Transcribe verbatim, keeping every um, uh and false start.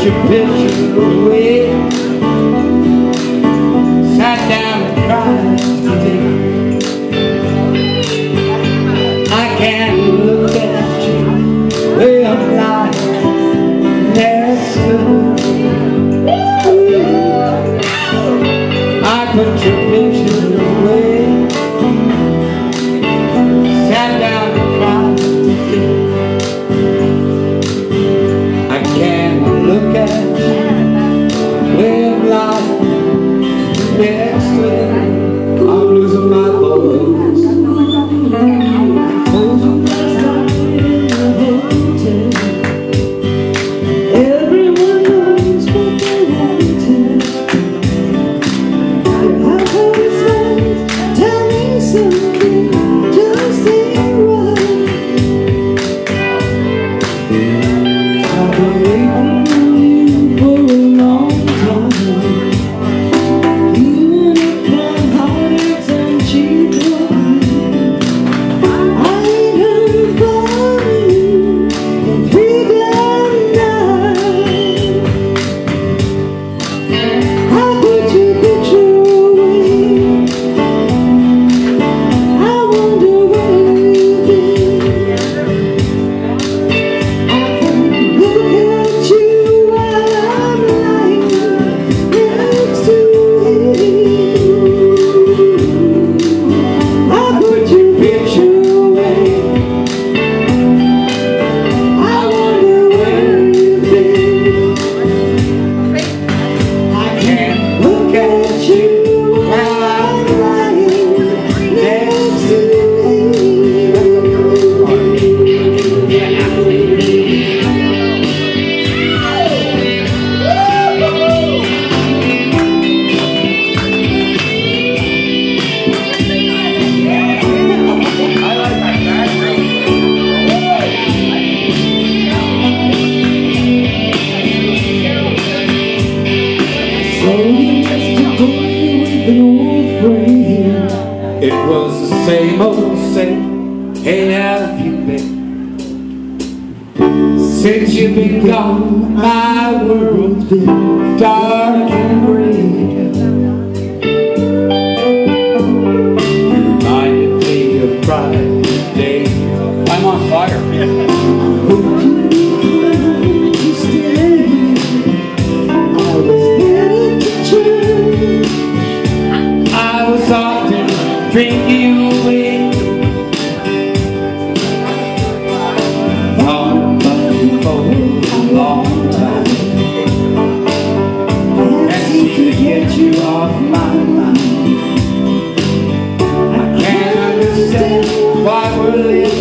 your picture away, sat down and cried today. I can't look at you way up lying next to me. I put your picture away, sat down and cried today. I can't look at you way up lying next to me. I'm losing my voice. It was the same old same. Hey, how have you been? Since you've been gone, my world's been dark and gray. You reminded me of Friday days. I'm on fire. Drink you away, thought about you for a long time, and seek to get you off my mind. I can't understand why we're living